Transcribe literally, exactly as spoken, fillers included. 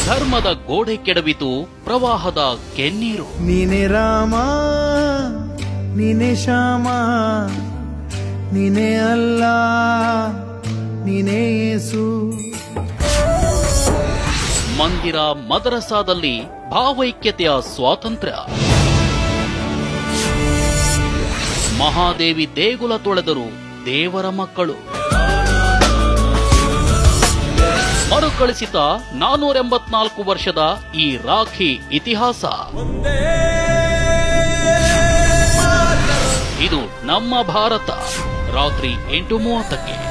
ಧರ್ಮದ ಗೋಡೆ ಕೆಡವಿತು ಪ್ರವಾಹದ ಕೆನ್ನೀರು. ನೀನೆ ರಾಮ ನೀನೆ ಶ್ಯಾಮ ನೀನೆ ಅಲ್ಲ ನೀನೆ ಯೇಸು. ಮಂದಿರ ಮದರಸಾದಲ್ಲಿ ಭಾವೈಕ್ಯತೆಯ ಸ್ವಾತಂತ್ರ್ಯ. ಮಹಾದೇವಿ ದೇಗುಲ ತೊಳೆದರು ದೇವರ ಮಕ್ಕಳು. ಮರುಕಳಿಸಿದ ನಾನೂರ ಎಂಬತ್ನಾಲ್ಕು ವರ್ಷದ ಈ ರಾಖಿ ಇತಿಹಾಸ. ಇದು ನಮ್ಮ ಭಾರತ. ರಾತ್ರಿ ಎಂಟು ಮೂವತ್ತಕ್ಕೆ.